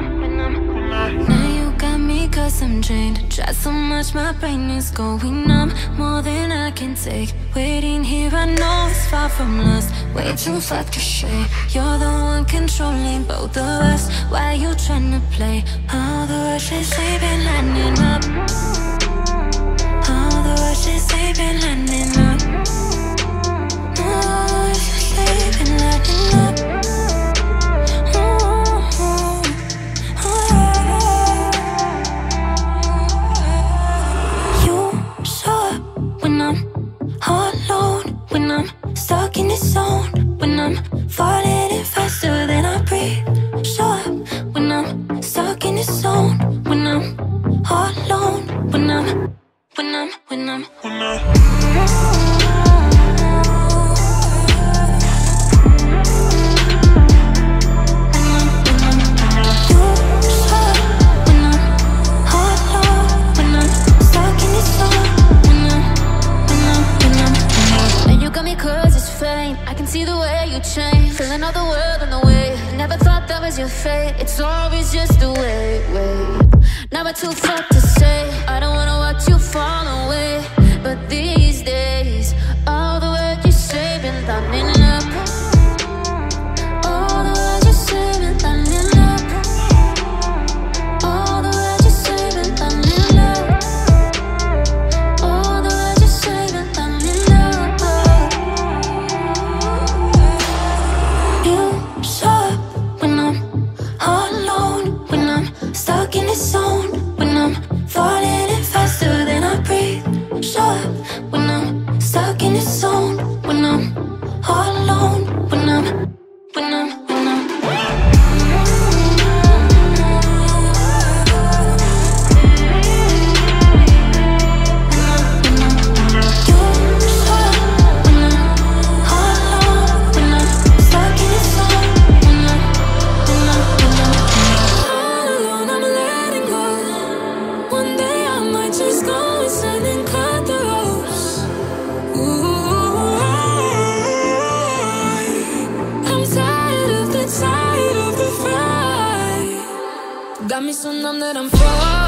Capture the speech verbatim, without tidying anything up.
Now you got me cause I'm drained. Try so much, my brain is going numb. More than I can take. Waiting here, I know it's far from lost. Way too far to stray. You're the one controlling both of us. Why you tryna play? All the rushes, they been lining up. All the rushes, they been lining up. All the rushes, they been lining up. Stuck in the zone, when I'm falling in faster than I breathe. Show up when I'm stuck in the zone, when I'm all alone, when I'm, when I'm, when I'm, when I'm. I can see the way you change, feeling all the world in the way. Never thought that was your fate. It's always just the way, way. Now it's too far to say. I don't wanna watch you fall away. But these days, all the words you say been lining up. All the words you say been lining up. All the words you say been lining up. All the words you say been lining up. Stuck in the zone, when I'm falling in faster than I breathe. Show up when I'm stuck in the zone, when I'm all alone, when I'm, when I'm, when I'm. Got me so numb that I'm falling.